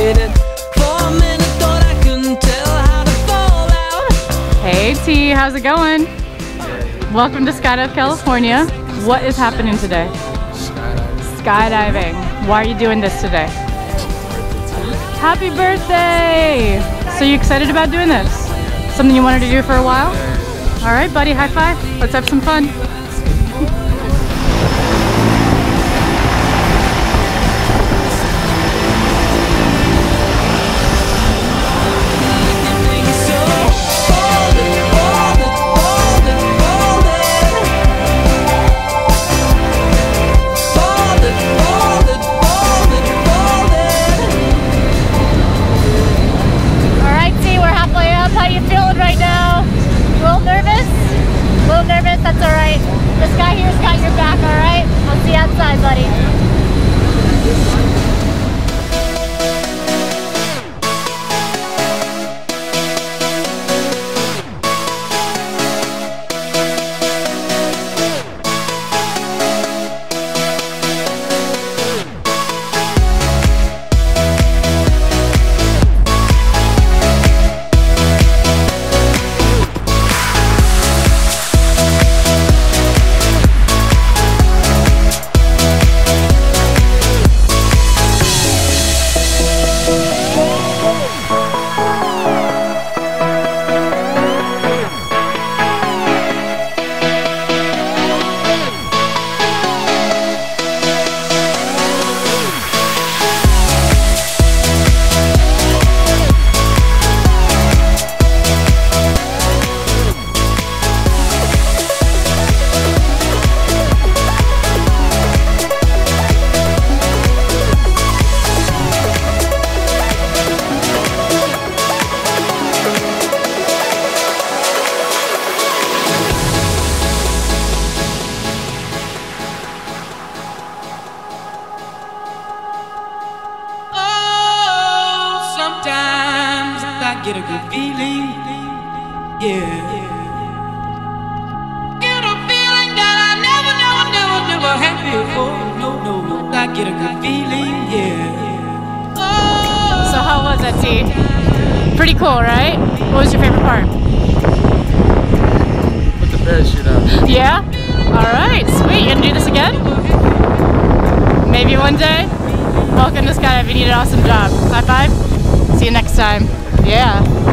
waited for a minute, thought I couldn't tell how to fall out. Hey T, how's it going? Welcome to Skydive California. What is happening today? Skydiving. Why are you doing this today? Happy birthday! So you excited about doing this? Something you wanted to do for a while? All right, buddy, high five. Let's have some fun. That's all right. This guy here's got your back, all right? I'll see you outside, buddy. Get a good feeling, yeah. Get a feeling that I never had before. No, I get a good feeling, yeah. Oh. So how was that, T? Pretty cool, right? What was your favorite part? Put the parachute on. Yeah? Alright, sweet. You gonna do this again? Maybe one day? Welcome to Skydive. You did an awesome job. High five. See you next time. Yeah.